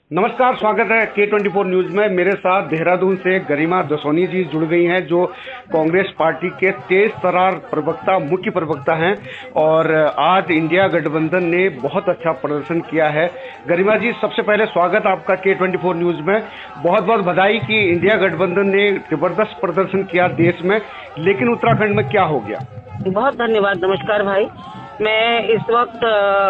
नमस्कार, स्वागत है K24 न्यूज में। मेरे साथ देहरादून से गरिमा दसोनी जी जुड़ गई हैं, जो कांग्रेस पार्टी के तेज तर्रार प्रवक्ता, मुख्य प्रवक्ता हैं और आज इंडिया गठबंधन ने बहुत अच्छा प्रदर्शन किया है। गरिमा जी, सबसे पहले स्वागत आपका K24 न्यूज में। बहुत बहुत बधाई कि इंडिया गठबंधन ने जबरदस्त प्रदर्शन किया देश में, लेकिन उत्तराखंड में क्या हो गया? बहुत धन्यवाद। नमस्कार भाई, मैं इस वक्त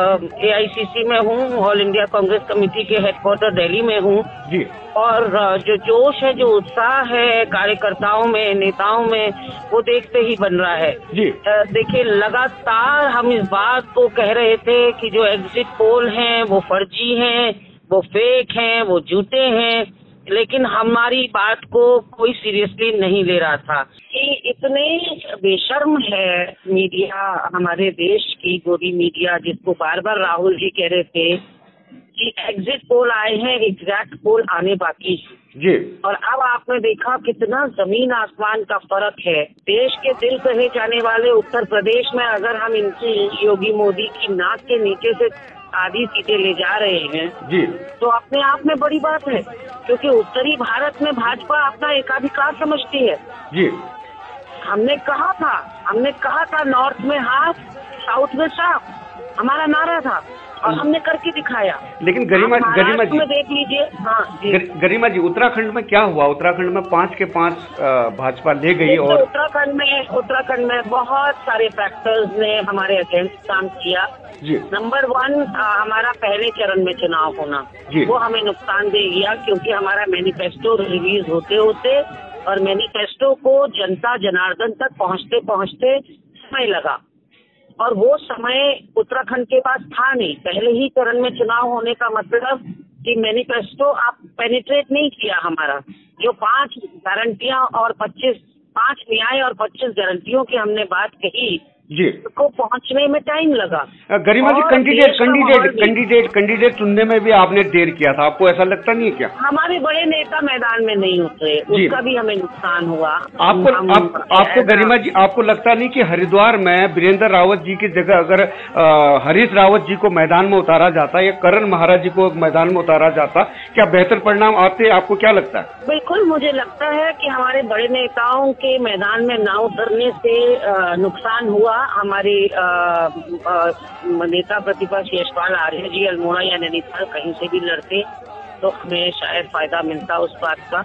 AICC में हूँ, ऑल इंडिया कांग्रेस कमेटी के हेडक्वार्टर दिल्ली में हूँ जी। और जो जोश है, जो उत्साह है कार्यकर्ताओं में, नेताओं में, वो देखते ही बन रहा है जी। देखिए, लगातार हम इस बात को कह रहे थे कि जो एग्जिट पोल हैं वो फर्जी हैं, वो फेक हैं, वो झूठे हैं, लेकिन हमारी बात को कोई सीरियसली नहीं ले रहा था कि इतने बेशर्म है मीडिया, हमारे देश की गोदी मीडिया, जिसको बार बार राहुल जी कह रहे थे कि एग्जिट पोल आए हैं, एग्जैक्ट पोल आने बाकी जी। और अब आपने देखा कितना जमीन आसमान का फर्क है। देश के दिल कहे जाने वाले उत्तर प्रदेश में अगर हम इनकी योगी मोदी की नाक के नीचे से आधी सीटें ले जा रहे हैं जी, तो अपने आप में बड़ी बात है, क्योंकि उत्तरी भारत में भाजपा अपना एकाधिकार समझती है। जी। हमने कहा था नॉर्थ में हाफ, साउथ में साफ, हमारा नारा था और हमने करके दिखाया। लेकिन गरिमा जी देख लीजिए। हाँ जी। गरिमा जी, उत्तराखंड में क्या हुआ? उत्तराखंड में 5 के 5 भाजपा ले गई और उत्तराखंड में बहुत सारे फैक्टर्स ने हमारे अगेंस्ट काम किया जी। नंबर 1, हमारा पहले चरण में चुनाव होना, वो हमें नुकसान दे गया, क्योंकि हमारा मैनिफेस्टो रिलीज होते और मैनिफेस्टो को जनता जनार्दन तक पहुंचते पहुंचते समय लगा और वो समय उत्तराखंड के पास था नहीं। पहले ही चरण में चुनाव होने का मतलब कि मैनिफेस्टो आप पेनिट्रेट नहीं किया हमारा। जो 5 गारंटियां और 5 न्याय और 25 गारंटियों की हमने बात कही जी, को पहुंचने में टाइम लगा। गरिमा जी, कैंडिडेट चुनने में भी आपने देर किया था, आपको ऐसा लगता नहीं है क्या? हमारे बड़े नेता मैदान में नहीं उतरे, उसका भी हमें नुकसान हुआ। आपको गरिमा जी, आपको लगता नहीं कि हरिद्वार में वीरेंद्र रावत जी की जगह अगर हरीश रावत जी को मैदान में उतारा जाता या करण महाराज जी को मैदान में उतारा जाता, क्या बेहतर परिणाम आते? आपको क्या लगता है? बिल्कुल, मुझे लगता है कि हमारे बड़े नेताओं के मैदान में ना उतरने से नुकसान हुआ। हमारे नेता प्रतिपक्ष यशपाल आर्य जी अल्मोड़ा या नैनीताल कहीं से भी लड़ते तो हमें शायद फायदा मिलता उस बात का।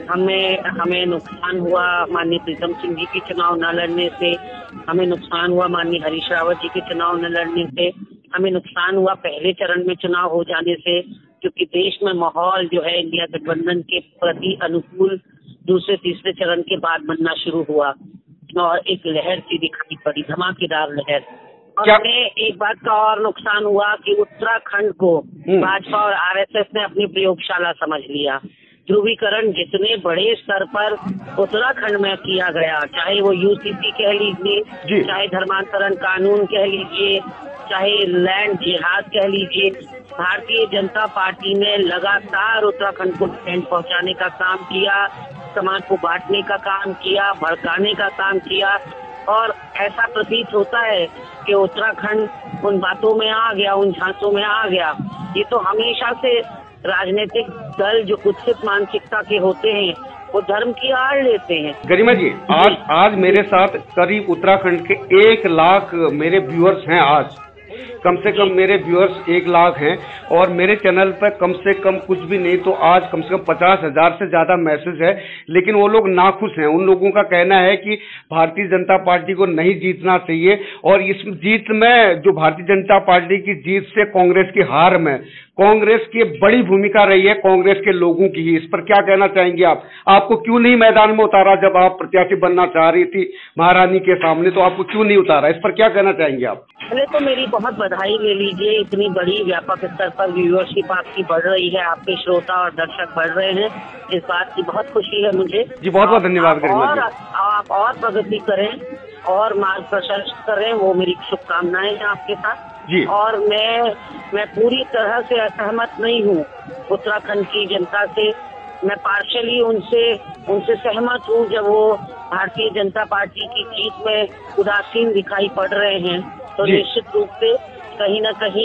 हमें नुकसान हुआ माननीय प्रीतम सिंह जी के चुनाव न लड़ने से, हमें नुकसान हुआ माननीय हरीश रावत जी के चुनाव न लड़ने से, हमें नुकसान हुआ पहले चरण में चुनाव हो जाने से, क्योंकि देश में माहौल जो है इंडिया गठबंधन के प्रति अनुकूल दूसरे तीसरे चरण के बाद बनना शुरू हुआ और एक लहर सी दिखाई पड़ी, धमाकेदार लहर। और हमें एक बात का और नुकसान हुआ कि उत्तराखंड को भाजपा और RSS ने अपनी प्रयोगशाला समझ लिया। ध्रुवीकरण जितने बड़े स्तर पर उत्तराखंड में किया गया, चाहे वो UCC कह लीजिए, चाहे धर्मांतरण कानून कह लीजिए, चाहे लैंड जिहाद कह लीजिए, भारतीय जनता पार्टी ने लगातार उत्तराखंड को डिफेंड पहुंचाने का काम किया, समाज को बांटने का काम किया, भड़काने का काम किया और ऐसा प्रतीत होता है कि उत्तराखंड उन बातों में आ गया, उन झांसों में आ गया। ये तो हमेशा से राजनीतिक दल जो कुत्सित मानसिकता के होते हैं वो धर्म की आड़ लेते हैं। गरिमा जी, आज मेरे साथ करीब उत्तराखंड के 1 लाख मेरे व्यूअर्स हैं। आज कम से कम मेरे व्यूअर्स 1 लाख हैं और मेरे चैनल पर कम से कम कुछ भी नहीं तो आज कम से कम 50,000 से ज्यादा मैसेज है, लेकिन वो लोग नाखुश हैं। उन लोगों का कहना है कि भारतीय जनता पार्टी को नहीं जीतना चाहिए और इस जीत में, जो भारतीय जनता पार्टी की जीत से कांग्रेस की हार में कांग्रेस की बड़ी भूमिका रही है, कांग्रेस के लोगों की ही। इस पर क्या कहना चाहेंगे आप? आपको क्यों नहीं मैदान में उतारा? जब आप प्रत्याशी बनना चाह रही थी महारानी के सामने, तो आपको क्यों नहीं उतारा? इस पर क्या कहना चाहेंगे आप? पहले तो मेरी बहुत बधाई ले लीजिए, इतनी बड़ी व्यापक स्तर पर व्यूअरशिप आपकी बढ़ रही है, आपके श्रोता और दर्शक बढ़ रहे हैं, इस बात की बहुत खुशी है मुझे जी। बहुत बहुत धन्यवाद गरिमा जी। आप और प्रगति करें और मार्ग प्रशस्त करें, वो मेरी शुभकामनाएं हैं आपके साथ जी। और मैं पूरी तरह से असहमत नहीं हूँ उत्तराखंड की जनता से। मैं पार्शली उनसे सहमत हूँ जब वो भारतीय जनता पार्टी की जीत में उदासीन दिखाई पड़ रहे हैं, तो निश्चित रूप से कहीं न कहीं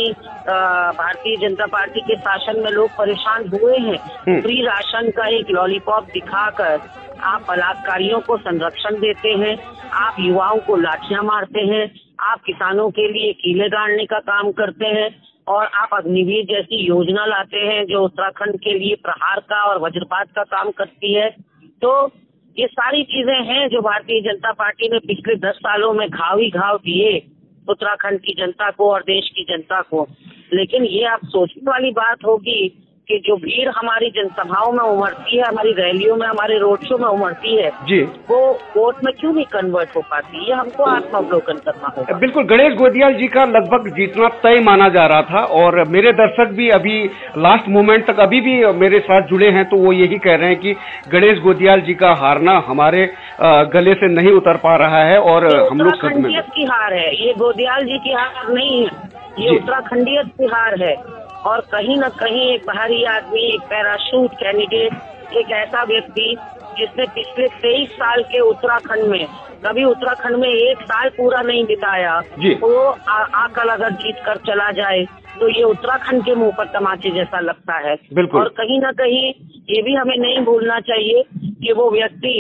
भारतीय जनता पार्टी के शासन में लोग परेशान हुए हैं। फ्री राशन का एक लॉलीपॉप दिखाकर आप बलात्कारियों को संरक्षण देते हैं, आप युवाओं को लाठियां मारते हैं, आप किसानों के लिए कीले गाड़ने का काम करते हैं और आप अग्निवीर जैसी योजना लाते हैं जो उत्तराखंड के लिए प्रहार का और वज्रपात का काम करती है। तो ये सारी चीजें हैं जो भारतीय जनता पार्टी ने पिछले 10 सालों में घाव ही घाव दिए उत्तराखंड की जनता को और देश की जनता को। लेकिन ये आप सोचने वाली बात होगी कि जो भीड़ हमारी जनसभाओं में उमड़ती है, हमारी रैलियों में, हमारे रोड शो में उमड़ती है जी, वो वोट में क्यों नहीं कन्वर्ट हो पाती, ये हमको आत्मावलोकन करना होगा। बिल्कुल, गणेश गोदियाल जी का लगभग जीतना तय माना जा रहा था और मेरे दर्शक भी अभी लास्ट मोमेंट तक अभी भी मेरे साथ जुड़े हैं तो वो यही कह रहे हैं कि गणेश गोदियाल जी का हारना हमारे गले से नहीं उतर पा रहा है और हम लोग उत्तराखंडियत की हार है, ये गोदियाल जी की हार नहीं है, ये उत्तराखंडियत की हार है। और कहीं न कहीं एक बाहरी आदमी, एक पैराशूट कैंडिडेट, एक ऐसा व्यक्ति जिसने पिछले 23 साल के उत्तराखंड में कभी उत्तराखंड में 1 साल पूरा नहीं बिताया, वो आकल अगर जीत कर चला जाए तो ये उत्तराखंड के मुंह पर तमाचे जैसा लगता है। और कहीं न कहीं ये भी हमें नहीं भूलना चाहिए कि वो व्यक्ति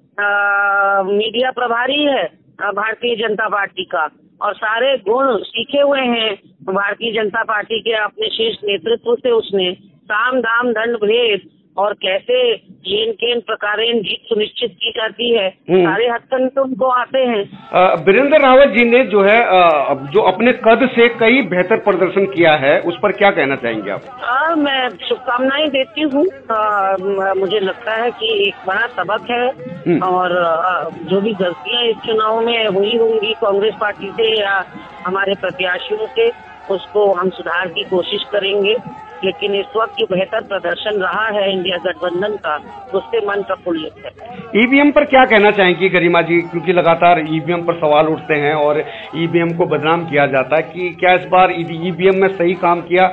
मीडिया प्रभारी है भारतीय जनता पार्टी का और सारे गुण सीखे हुए हैं भारतीय जनता पार्टी के अपने शीर्ष नेतृत्व से। उसने साम दाम दंड भेद और कैसे लेन केन प्रकारेण जीत सुनिश्चित की जाती है, सारे हथकंडे तो उनको आते हैं। वीरेंद्र रावत जी ने जो है जो अपने कद से कई बेहतर प्रदर्शन किया है, उस पर क्या कहना चाहेंगे आप? मैं शुभकामनाएं देती हूँ। मुझे लगता है कि एक बड़ा सबक है और जो भी गलतियां इस चुनाव में हुई होंगी कांग्रेस पार्टी से या हमारे प्रत्याशियों से, उसको हम सुधार की कोशिश करेंगे। लेकिन इस वक्त जो बेहतर प्रदर्शन रहा है इंडिया गठबंधन का, उससे मन प्रफुल्लित है। ईवीएम पर क्या कहना चाहेंगी गरिमा जी, क्योंकि लगातार ईवीएम पर सवाल उठते हैं और ईवीएम को बदनाम किया जाता है कि क्या इस बार ईवीएम में सही काम किया?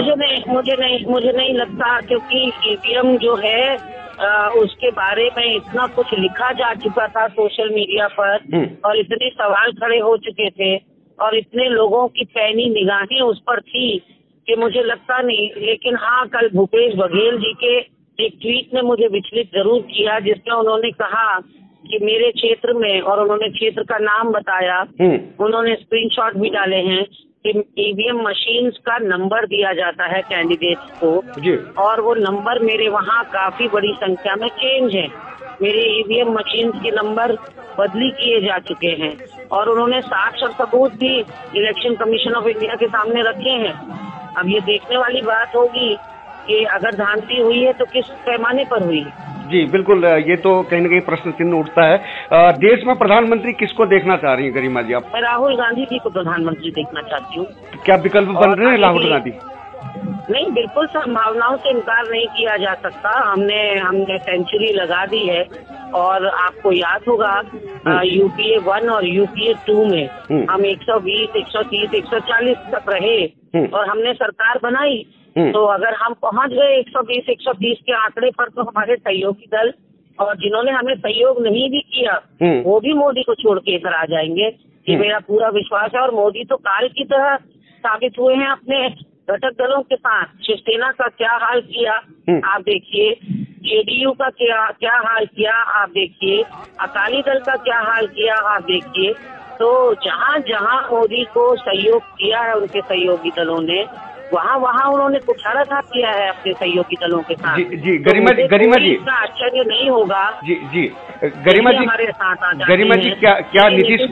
मुझे नहीं लगता, क्योंकि ईवीएम जो है उसके बारे में इतना कुछ लिखा जा चुका था सोशल मीडिया पर और इतने सवाल खड़े हो चुके थे और इतने लोगों की पैनी निगाहें उस पर थी कि मुझे लगता नहीं। लेकिन हाँ, कल भूपेश बघेल जी के एक ट्वीट ने मुझे विचलित जरूर किया, जिसमें उन्होंने कहा कि मेरे क्षेत्र में, और उन्होंने क्षेत्र का नाम बताया, उन्होंने स्क्रीनशॉट भी डाले हैं कि ईवीएम मशीन्स का नंबर दिया जाता है कैंडिडेट्स को और वो नंबर मेरे वहाँ काफी बड़ी संख्या में चेंज है। मेरे ईवीएम मशीन के नंबर बदली किए जा चुके हैं और उन्होंने साक्ष्य और सबूत भी इलेक्शन कमीशन ऑफ इंडिया के सामने रखे हैं। अब ये देखने वाली बात होगी कि अगर धांधली हुई है तो किस पैमाने पर हुई है। जी बिल्कुल, ये तो कहीं न कहीं प्रश्न चिन्ह उठता है। देश में प्रधानमंत्री किसको देखना चाह रही है गरिमा जी आप? मैं राहुल गांधी जी को प्रधानमंत्री देखना चाहती हूँ। क्या विकल्प बन रहे हैं राहुल गांधी? नहीं, बिल्कुल संभावनाओं से इनकार नहीं किया जा सकता। हमने सेंचुरी लगा दी है और आपको याद होगा यूपीए 1 और यूपीए 2 में हम 120, 130, 140 तक रहे और हमने सरकार बनाई। तो अगर हम पहुंच गए 120, 130 के आंकड़े पर तो हमारे सहयोगी दल और जिन्होंने हमें सहयोग नहीं भी किया वो भी मोदी को छोड़ के इधर आ जाएंगे, ये मेरा पूरा विश्वास है। और मोदी तो काल की तरह साबित हुए हैं अपने घटक दलों के साथ। शिवसेना का क्या हाल किया आप देखिए, जेडीयू का क्या हाल किया आप देखिए, अकाली दल का क्या हाल किया आप देखिए। तो जहाँ जहाँ मोदी को सहयोग किया है उनके सहयोगी दलों ने, वहाँ उन्होंने कुठाराघात किया है अपने सहयोगी दलों के साथ। जी गरिमा जी, इतना आश्चर्य नहीं होगा। जी गरिमा जी, हमारे साथ गरिमा जी क्या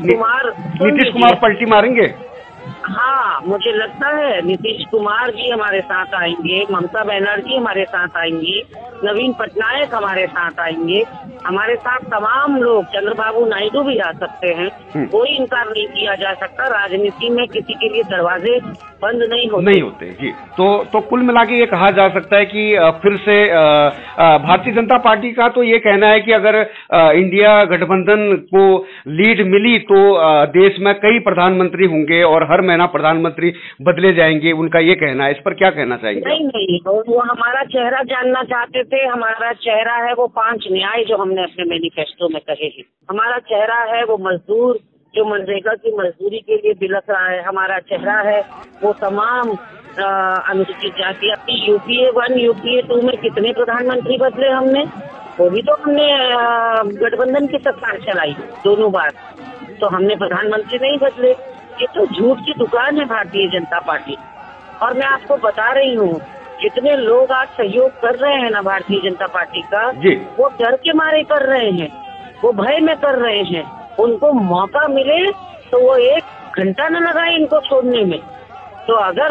नीतीश कुमार पलटी मारेंगे? हाँ, मुझे लगता है नीतीश कुमार जी हमारे साथ आएंगे, ममता बनर्जी हमारे साथ आएंगी, नवीन पटनायक हमारे साथ आएंगे, हमारे साथ तमाम लोग, चंद्रबाबू नायडू भी आ सकते हैं। कोई इनकार नहीं किया जा सकता, राजनीति में किसी के लिए दरवाजे बंद नहीं होते। जी, तो कुल मिला के ये कहा जा सकता है कि फिर से भारतीय जनता पार्टी का तो ये कहना है कि अगर इंडिया गठबंधन को लीड मिली तो देश में कई प्रधानमंत्री होंगे और हर महीना प्रधानमंत्री बदले जाएंगे, उनका ये कहना है। इस पर क्या कहना चाहेंगे? नहीं, वो हमारा चेहरा जानना चाहते थे। हमारा चेहरा है वो 5 न्याय जो हमने अपने मैनिफेस्टो में कहे हैं। हमारा चेहरा है वो मजदूर जो मनरेगा की मजदूरी के लिए बिलख रहा है। हमारा चेहरा है वो तमाम अनुसूचित जाति। अपनी UPA 1 UPA 2 में कितने प्रधानमंत्री बदले हमने, वो भी तो हमने गठबंधन की सरकार चलाई दोनों बार, तो हमने प्रधानमंत्री नहीं बदले। ये तो झूठ की दुकान है भारतीय जनता पार्टी। और मैं आपको बता रही हूँ, जितने लोग आज सहयोग कर रहे हैं ना भारतीय जनता पार्टी का, वो डर के मारे कर रहे हैं, वो भय में कर रहे हैं। उनको मौका मिले तो वो 1 घंटा न लगाए इनको छोड़ने में। तो अगर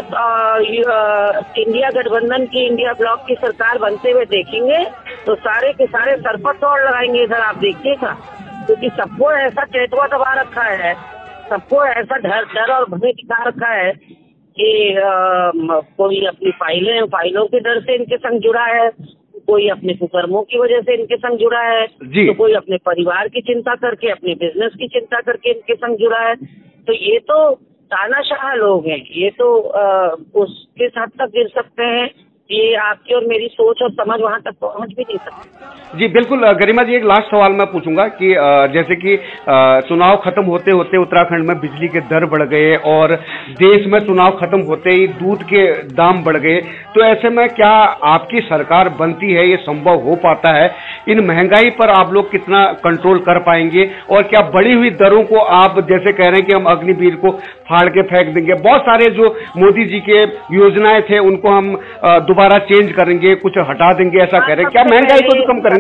इंडिया गठबंधन की, इंडिया ब्लॉक की सरकार बनते हुए देखेंगे तो सारे के सारे सर पर तोड़ लगाएंगे। इधर आप देखिएगा, क्योंकि सबको ऐसा चेतवा दबा रखा है, सबको ऐसा डर और भय दिखा रखा है कि कोई अपनी फाइलों के डर से इनके संग जुड़ा है, कोई अपने कुकर्मों की वजह से इनके संग जुड़ा है, तो कोई अपने परिवार की चिंता करके, अपने बिजनेस की चिंता करके इनके संग जुड़ा है। तो ये तो तानाशाह लोग हैं, ये तो उस किस हद तक गिर सकते हैं, ये आपकी और मेरी सोच और समझ वहां तक पहुंच भी नहीं सकती। जी बिल्कुल। गरिमा जी, एक लास्ट सवाल मैं पूछूंगा कि जैसे कि चुनाव खत्म होते होते उत्तराखंड में बिजली के दर बढ़ गए और देश में चुनाव खत्म होते ही दूध के दाम बढ़ गए, तो ऐसे में क्या आपकी सरकार बनती है, ये संभव हो पाता है? इन महंगाई पर आप लोग कितना कंट्रोल कर पाएंगे? और क्या बढ़ी हुई दरों को आप जैसे कह रहे हैं कि हम अग्निवीर को फाड़ के फेंक देंगे, बहुत सारे जो मोदी जी के योजनाएं थे उनको हम दोबारा चेंज करेंगे, कुछ हटा देंगे, ऐसा कह रहे हैं, क्या महंगाई को भी कम करेंगे?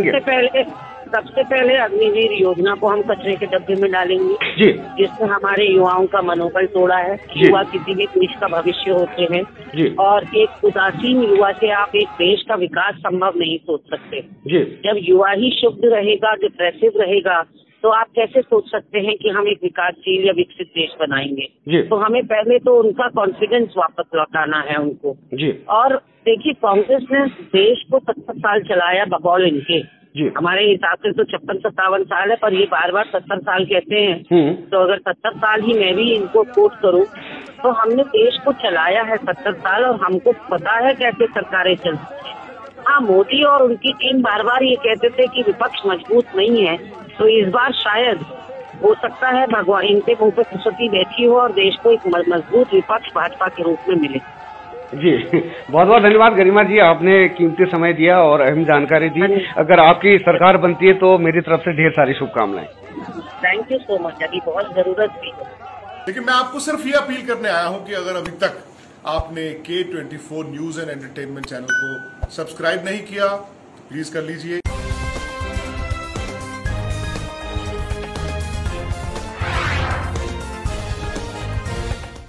सबसे पहले अग्निवीर योजना को हम कचरे के डब्बे में डालेंगे जी, जिसने हमारे युवाओं का मनोबल तोड़ा है। युवा किसी भी देश का भविष्य होते हैं जी, और एक उदासीन युवा से आप एक देश का विकास संभव नहीं सोच सकते जी। जब युवा ही शुद्ध रहेगा, डिप्रेसिव रहेगा, तो आप कैसे सोच सकते हैं कि हम एक विकासशील या विकसित देश बनाएंगे? तो हमें पहले तो उनका कॉन्फिडेंस वापस लौटाना है उनको जी। और देखिए, कांग्रेस ने देश को 70 साल चलाया बकौल इनके जी। हमारे हिसाब से तो 56-57 साल है, पर ये बार बार 70 साल कहते हैं। तो अगर 70 साल ही मैं भी इनको कोट करूं, तो हमने देश को चलाया है 70 साल और हमको पता है कैसे सरकारें चलती हैं। हाँ, मोदी और उनकी टीम बार बार ये कहते थे कि विपक्ष मजबूत नहीं है, तो इस बार शायद हो सकता है भगवान इनके मुंह पे सरस्वती बैठी हो और देश को एक मजबूत विपक्ष भाजपा के रूप में मिले जी। बहुत बहुत धन्यवाद गरिमा जी, आपने कीमती समय दिया और अहम जानकारी दी। अगर आपकी सरकार बनती है तो मेरी तरफ से ढेर सारी शुभकामनाएं। थैंक यू सो मच, अभी बहुत जरूरत थी। लेकिन मैं आपको सिर्फ ये अपील करने आया हूं कि अगर अभी तक आपने K24 news and entertainment channel को सब्सक्राइब नहीं किया, प्लीज कर लीजिए।